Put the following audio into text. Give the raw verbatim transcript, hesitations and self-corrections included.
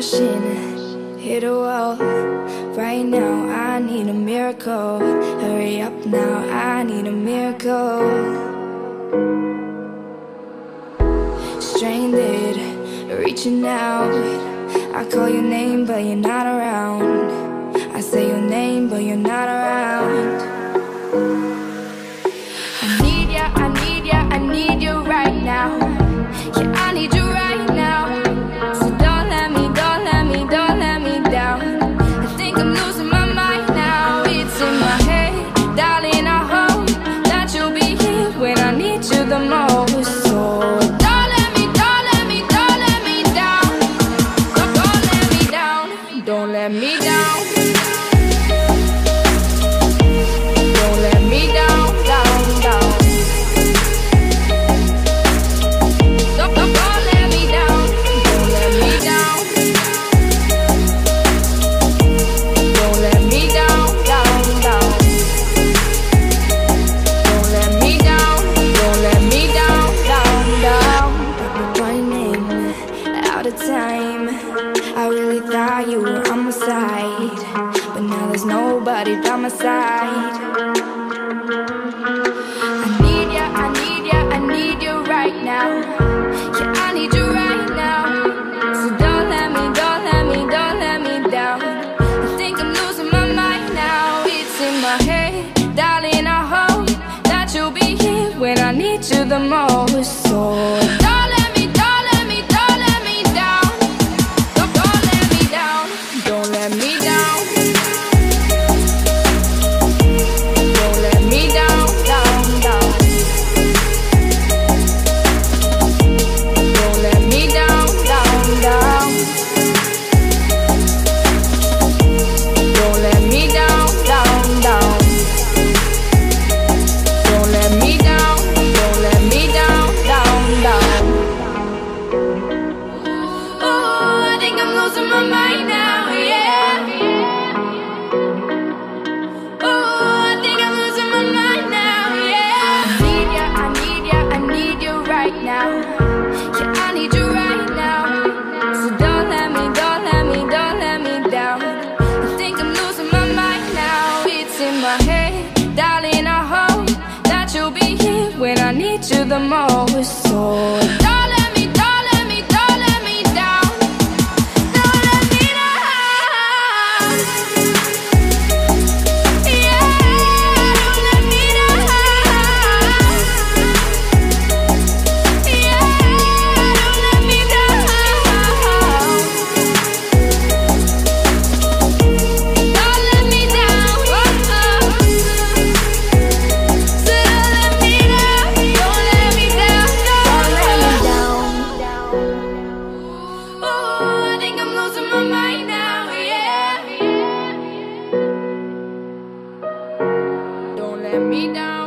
crashing, hit a wall. Right now I need a miracle. Hurry up now, I need a miracle. Stranded, reaching out. I call your name but you're not around. I say your name but you're not around. I need ya, I need ya, I need you right now. Yeah, I need you right now. So don't let me, don't let me, don't let me down. I think I'm losing my mind now. It's in my head, darling, I hope that you'll be here when I need you the most. So don't let me, don't let me, don't let me down. Don't, don't let me down, don't let me down. Don't let me down, down, down. Don't, don't, don't let me down, don't let me down. Don't let me down, down, down. Don't let me down, don't let me down, down, down. I've been running out of time. I really thought you were on my side, but now there's nobody by my side. I need ya, I need ya, I need you right now. Yeah, I need you right now. So don't let me, don't let me, don't let me down. I think I'm losing my mind now. It's in my head, darling, I hope that you'll be here when I need you the most. So don't let me, don't let me, don't let me down. Don't, don't let me down, don't let me down. Don't let me down, down, down. Don't let me down, down, down. Don't let me down, down, down. Don't let me down, don't let me down, down, down. Oh, I think I'm losing my mind now, yeah. Oh, I think I'm losing my mind now, yeah. I need ya, I need ya, I need you right now. Yeah, I need you right now. So don't let me, don't let me, don't let me down. I think I'm losing my mind now. It's in my head, darling, I hope that you'll be here when I need you the most. So don't let me, don't let me, don't let me down. Don't let me down. Yeah, don't let me down. Yeah, don't let me down. Don't let me down. So don't let me down. Don't let me down. Don't let me down. Oh, I think I'm losing my mind now, yeah. Don't let me down.